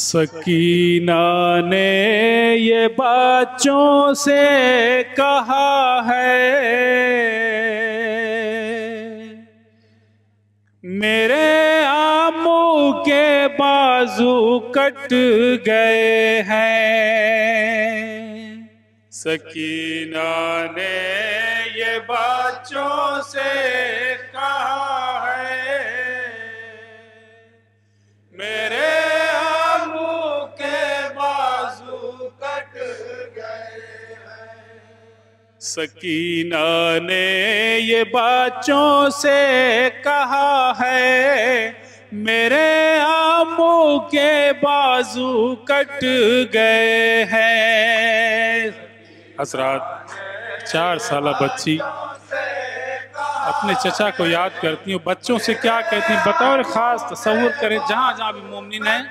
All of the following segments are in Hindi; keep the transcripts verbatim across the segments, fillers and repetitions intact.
सकीना ने ये बच्चों से कहा है, मेरे आमू के बाजू कट गए हैं। सकीना ने ये बच्चों से कहा है, मेरे सकीना ने ये बच्चों से कहा है, मेरे आमू के बाजू कट गए हैं। हजरात, चार साल बच्ची अपने चचा को याद करती हूँ, बच्चों से क्या कहती हैं बतौर खास तस्वुर करें जहाँ जहाँ भी मोमिन है।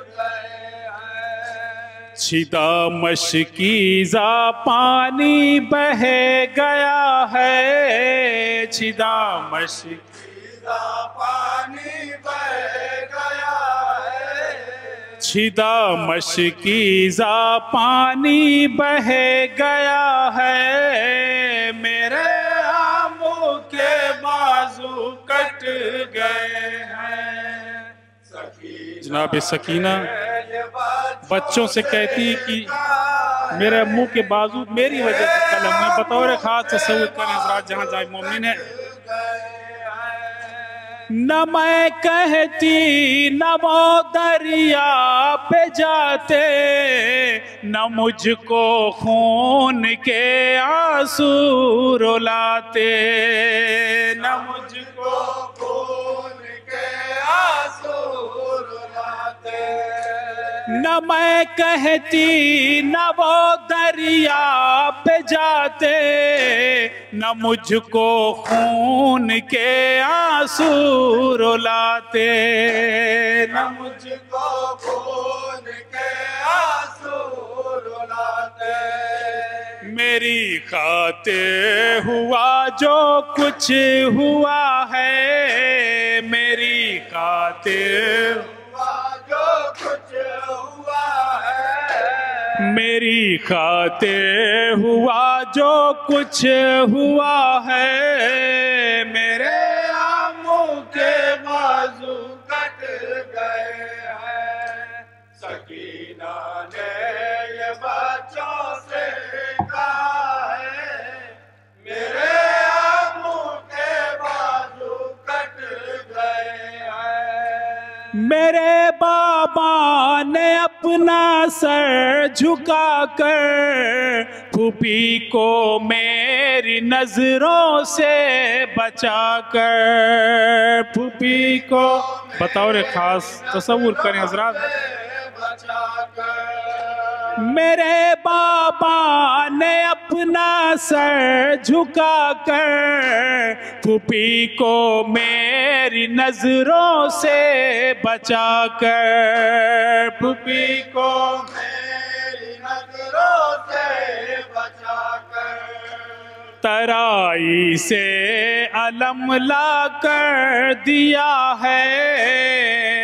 छिदा मशकीज़ा पानी बह गया है, छिदा मशकीज़ा पानी बह गया है, छिदा मशकीज़ा पानी बह गया है, मेरे आमू के बाजू कट गए हैं। जनाब सकीना बच्चों से कहती कि मेरे मुंह के बाजू मेरी वजह से कलम है। बतौर खास तस्वीर करें हज़रात जहाँ जहाँ मोमिन है। न मैं कहती न वो दरिया पे जाते, न मुझको खून के आंसू रुलाते, न मुझको खून के आंसू रुलाते। न मैं कहती न वो दरिया पे जाते, न मुझको खून के आंसू रुलाते, न मुझको खून के आंसू रुलाते। मेरी खातिर हुआ जो कुछ हुआ है, मेरी खातिर मेरी खातिर हुआ जो कुछ हुआ है, मेरे आमू के बाजू कट गए हैं। सकीना ने ये बच्चों से कहा है, मेरे आमू के बाजू कट गए हैं। मेरे बाबा ने अपना सर झुका कर फूफी को मेरी नजरों से बचा कर, फूफी को बतौर खास तस्वुर करें हजरात। मेरे बाबा ने अपना सर झुका कर फूफी को मेरी नजरों से बचा कर, फूफी को मेरी नजरों से बचा कर, तराई से अलम ला कर दिया है,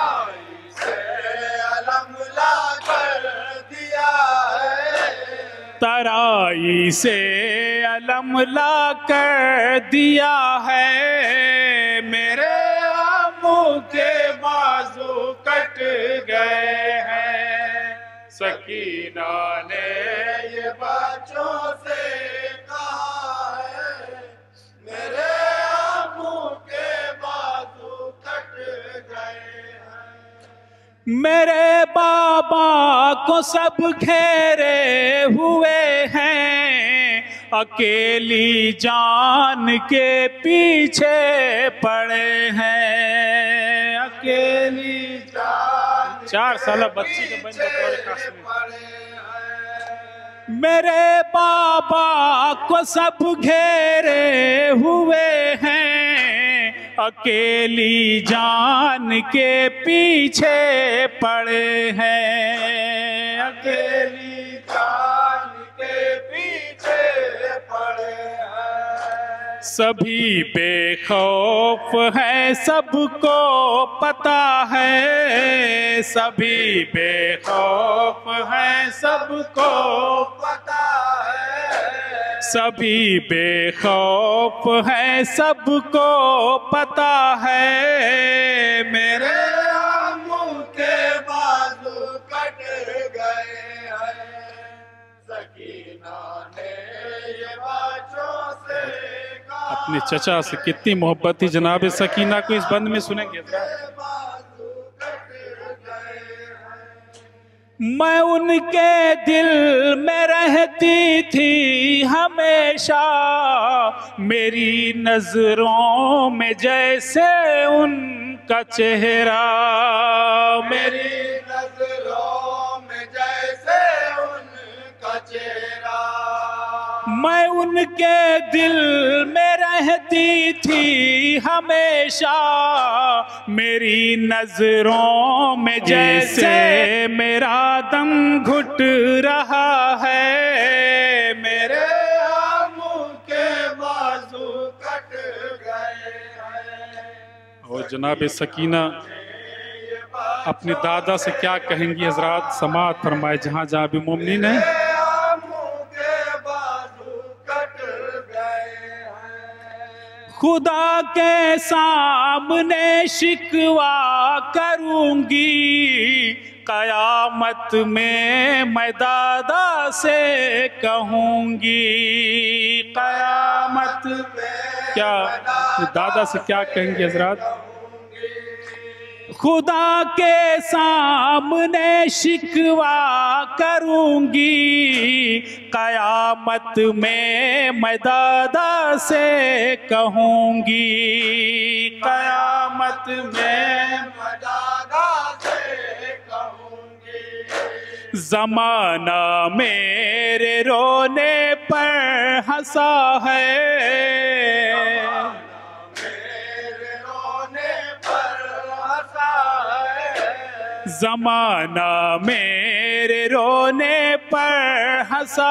तराई से अलम ला कर दिया है, मेरे आमू के बाजू कट गए हैं। सकीना ने ये बच्चों से कहा है, मेरे आमू के बाजू कट गए हैं। मेरे बाबा को सब घेरे हुए हैं, अकेली जान के पीछे पड़े हैं, अकेली जान चार साल बच्ची के बन पड़े हैं। मेरे बाबा को सब घेरे हुए हैं, अकेली जान के पीछे पड़े हैं, अकेली जान के पीछे पड़े हैं। सभी बेखौफ है सबको पता है, सभी बेखौफ है सबको पता है, सभी बेखौफ है सबको पता है। मेरे आंखों के बाजू कट गए हैं, सकीना ने ये बातों से कहा। अपने चचा से कितनी मोहब्बत थी जनाब सकीना को, इस बंद में सुनेंगे। मैं उनके दिल में रहती थी हमेशा, मेरी नजरों में जैसे उनका चेहरा, मेरी नजरों में जैसे उनका चेहरा। मैं उनके दिल में रहती थी हमेशा, मेरी नजरों में जैसे मेरा दम घुट रहा है। मेरे आंखों के बाजू कट गए हैं। और जनाब सकीना अपने दादा से क्या कहेंगी हजरात, समाअत फरमाए जहाँ जहाँ भी मोमिनीन है। खुदा के सामने शिकवा करूंगी, कयामत में मैं दादा से कहूंगी। कयामत में क्या दादा से क्या कहेंगे हजरात? खुदा के सामने शिकवा करूंगी, कयामत में मैं दादा से कहूंगी। कयामत में मैं दादा से कहूंगी। ज़माना मेरे रोने पर हंसा है, ज़माना मेरे रोने पर हंसा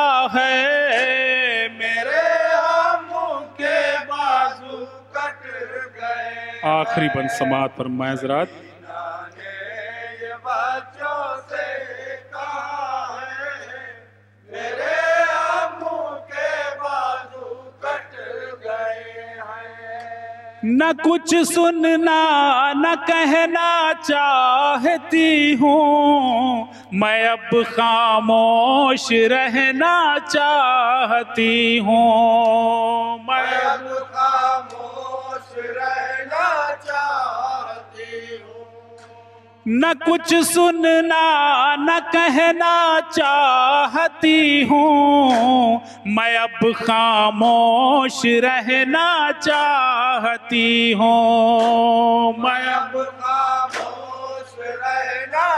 है। मेरे आंखों के बाजू कट गए। आखिरी बंद समाअत पर माज़रात। ये बच्चों से कहा है, मेरे आंखों के बाजू कट गए हैं। न कुछ सुनना न कहना चाहती हूँ, मैं अब खामोश रहना चाहती हूँ। मैं अब खामोश रहना चाहती हूँ। न कुछ सुनना न कहना चाहती हूँ, मैं अब खामोश रहना चाहती हूँ। मैं अब खामोश रहना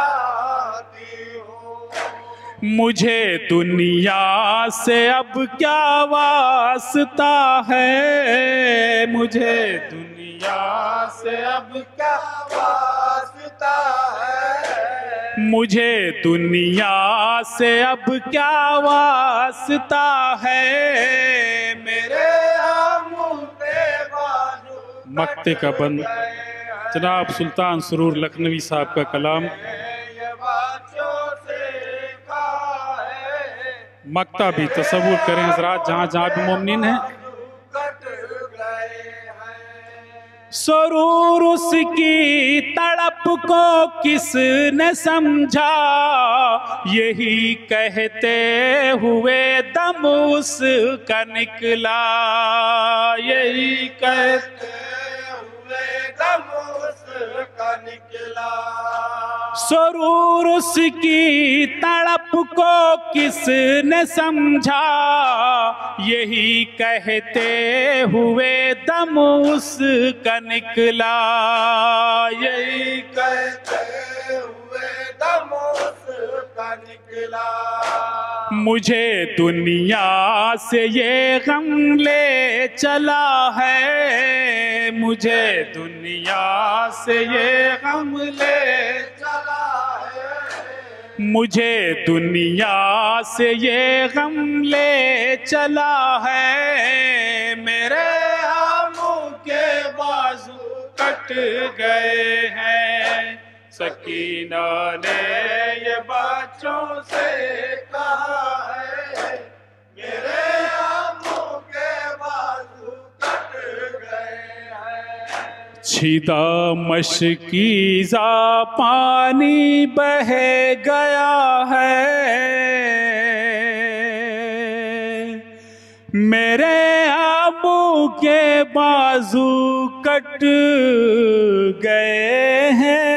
चाहती हूँ। मुझे दुनिया से अब क्या वास्ता है, मुझे दुनिया से अब क्या वास्ता है, मुझे दुनिया से अब क्या वास्ता है। मेरे आंखों पे बाजू मक्ते का बंद जनाब सुल्तान सुरूर लखनवी साहब का कलाम। ये बातों से कहा है, मक्ता भी तसव्वुर करें हजरात जहाँ जहाँ भी मोमिनीन हैं। कट गए हैं। सुरूर उसकी तड़प को किसने समझा, यही कहते हुए दम उसका निकला, यही कहते हुए दम उसका निकला। सुरूर उसकी तड़प को किसने समझा, यही कहते हुए दम उसका निकला, यही कहते हुए दम उसका निकला। मुझे दुनिया से ये गम ले चला है, मुझे दुनिया से ये गम ले चला है। मुझे दुनिया से ये गम ले चला है, मेरे आमों के बाजू कट गए हैं। सकीना ने ये बच्चों से कहा है, मेरे आमों के बाजू कट गए हैं। छिदा मशकीज़ा पानी बह गया है, मेरे आबू के बाजू कट गए हैं।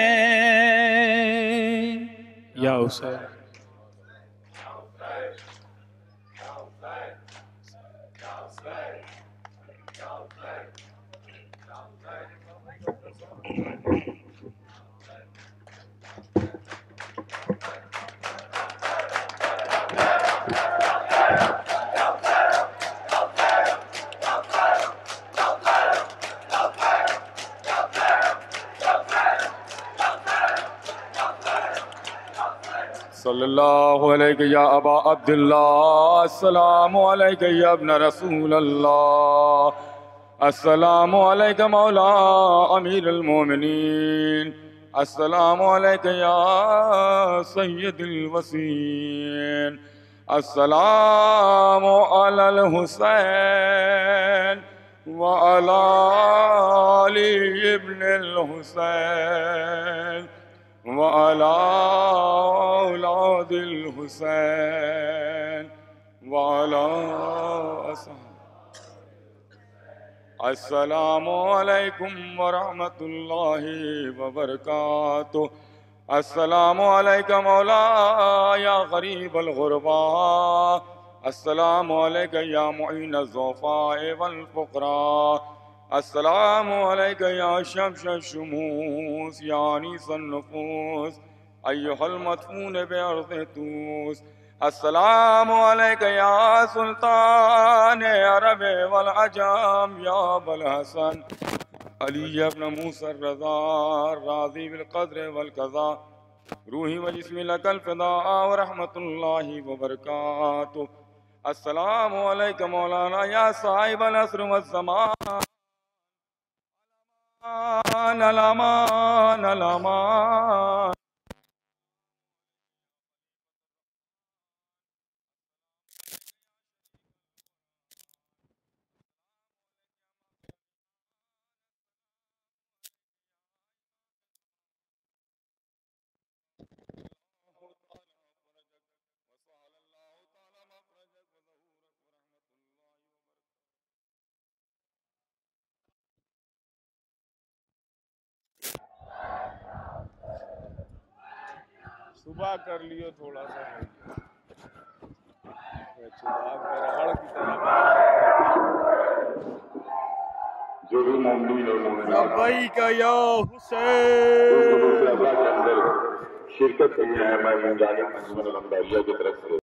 या हुसैन सल्लल्लाहु अलैहि या अबा अब्दुल्लाह, अस्सलामु अलैका या इब्न रसूल अल्लाह, अस्सलामु अलैका मौला अमीरुल मोमिनीन, अस्सलामु अलैका या सय्यदुल वसीन, अस्सलामु अलल हुसैन व अला अली इब्नुल हुसैन व अला औलादिल हुसैन व अला अस्सलामु अलैकुम व रहमतुल्लाहि व बरकातुहू। अस्सलामु अलैका मौला या गरीबल गुरबा, अस्सलामु अलैका या मुईन ज़ुफ़ाए वल फ़ुक़रा, अस्सलामु अलैका या शम्स शुमूस या अनीसन नुफूस अय्युहल मदफून बिअर्ज़ि तूस, अस्सलामु अलैका या सुल्तान अरब वल अजम या अबल हसन अली इब्न मूसा रज़ा राज़ी बिल क़द्र वल क़ज़ा, रूही व जिस्मी लकल फ़िदा व रहमतुल्लाहि व बरकातुहू। अस्सलामु अलैका मौलाना या साहिबल अस्र व ज़मान, अलामान अलामान सुबह कर लियो थोड़ा सा कराड़ की तरह। जो भी मोमिन और मोमिनात लब्बैक या हुसैन शिरकत करनी है, मैं जानिब मंजूर अल-अंदारिया की तरफ से